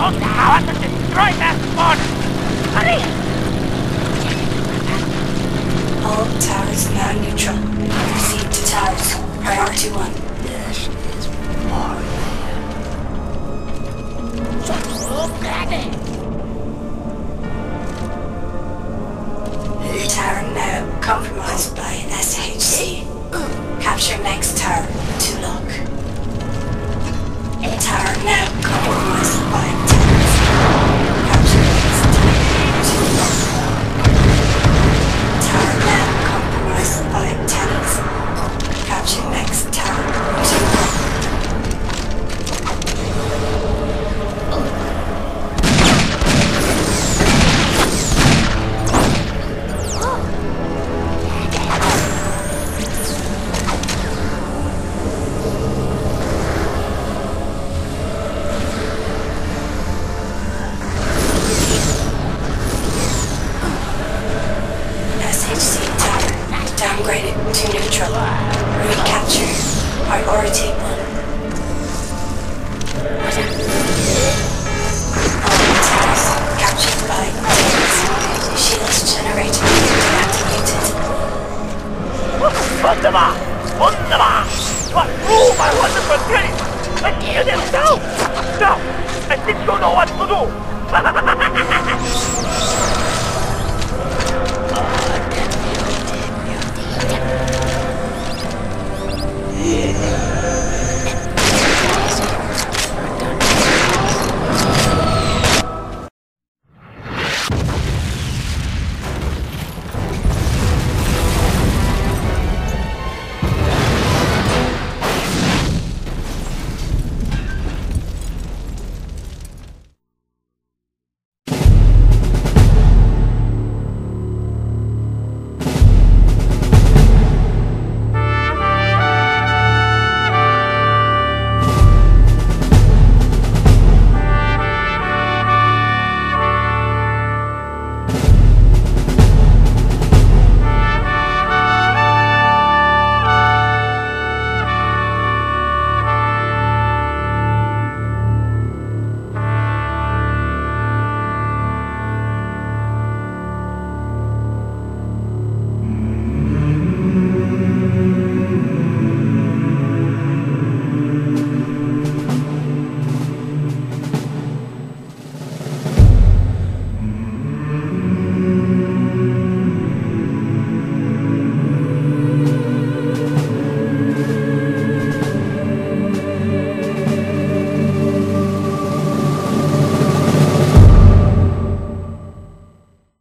Those cowards have destroyed that spawn! Hurry! All towers now neutral. Proceed to towers. Priority 1. This is more Tower now compromised by SHC. Capture next tower to lock. Tower now compromised by Tediz. Capture next tower to lock. Tower now compromised by Tediz. Capture next tower to lock. Downgraded to neutral. Recapture. Priority 1. All towers captured by Tediz. Shields generator deactivated. Wunderbar! Wunderbar! What rule my wonderful Tediz! Let's kill them now! Now! I think you know what to do!